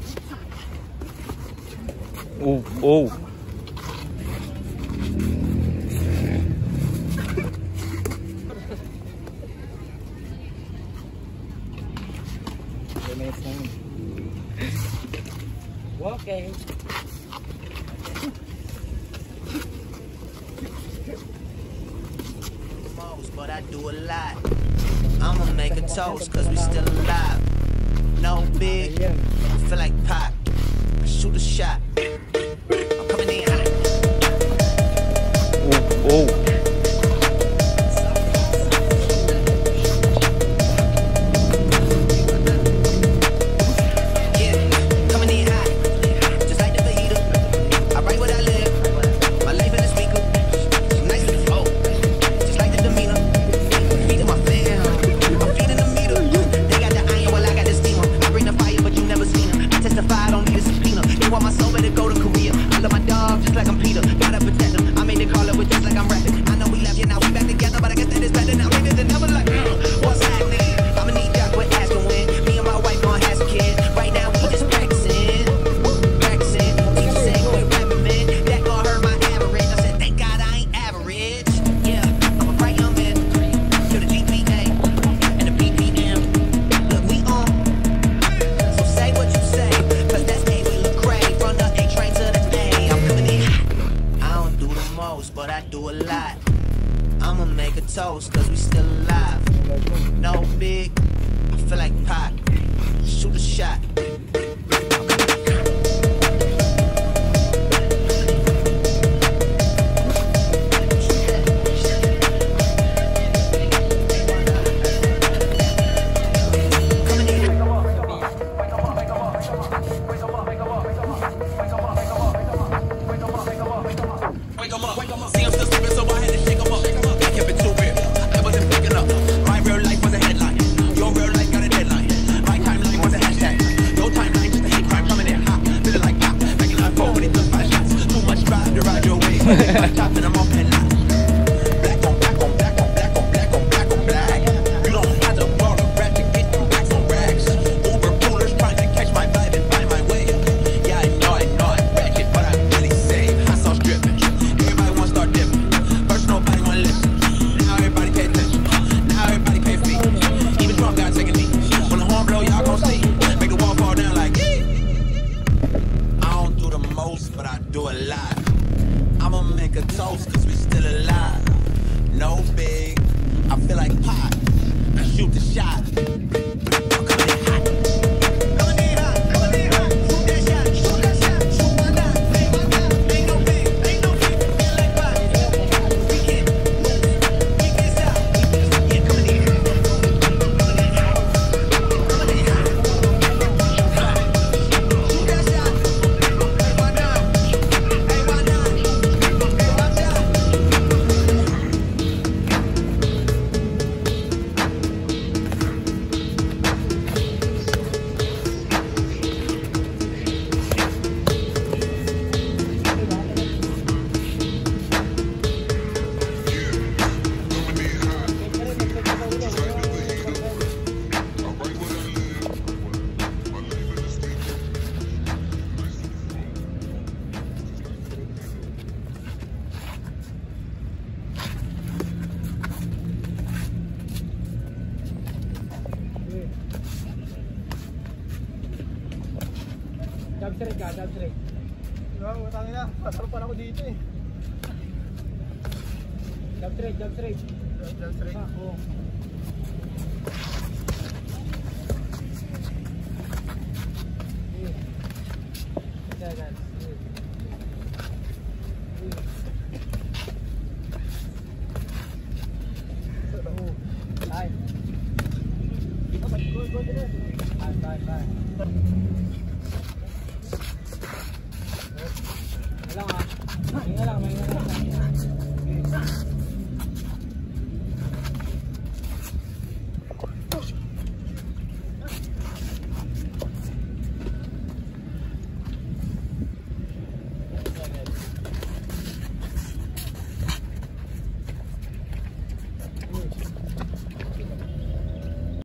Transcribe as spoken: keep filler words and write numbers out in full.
Oh, oh. Walking. But I do a lot. I'ma make a toast cause we still alive. No big, feel like Pac. I shoot a shot. I'm coming in hot. Oh, oh. But I do a lot. I'ma make a toast cause we still alive. No big, I feel like Pac. Shoot a shot. Chopping them off and black on black on black on black on black on black on black. You don't have to borrow a rat to get you racks on racks. Uber coolers trying to catch my vibe and find my way. Yeah, I know, I know I'm ratchet, but I'm really safe. Hot sauce dripping. Everybody wanna start dipping. First nobody wanna listen. Now everybody pay attention. Now everybody pay fee. Even Trump got taking knee. When the horn blow, y'all gon' see. Make the wall fall down like yee. I don't do the most, but I do a lot. I'ma make a toast cause we still alive. No big, I feel like Pac. I shoot the shot. I'm coming in hot. Coming in hot, coming in hot. Shoot that shot, shoot that shot, shoot my dot. Play my dot. Ain't no big, ain't no big. Feel like Pac. We can move, we can stop. Yeah, coming in hot. Coming in hot. Coming in hot. Shoot that shot. Play my dot. Play my dot. Job straight ka, job straight. Diba, matangin na. Pasarupan ako dito eh. Job straight, job straight. Job straight. Ah, oo. Yan, yan. Ay. Bye, bye, bye.